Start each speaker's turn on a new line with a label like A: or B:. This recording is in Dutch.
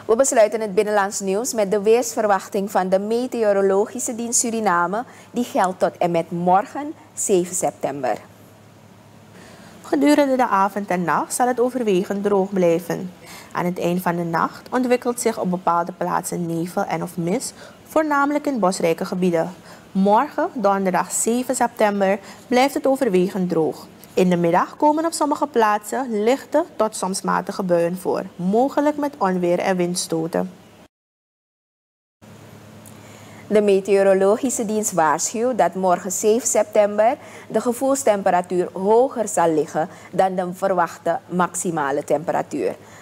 A: We besluiten het binnenlands nieuws met de weersverwachting van de Meteorologische Dienst Suriname. Die geldt tot en met morgen 7 september.
B: Gedurende de avond en nacht zal het overwegend droog blijven. Aan het eind van de nacht ontwikkelt zich op bepaalde plaatsen nevel en of mist, voornamelijk in bosrijke gebieden. Morgen, donderdag 7 september, blijft het overwegend droog. In de middag komen op sommige plaatsen lichte tot soms matige buien voor, mogelijk met onweer en windstoten.
A: De Meteorologische Dienst waarschuwt dat morgen 7 september de gevoelstemperatuur hoger zal liggen dan de verwachte maximale temperatuur.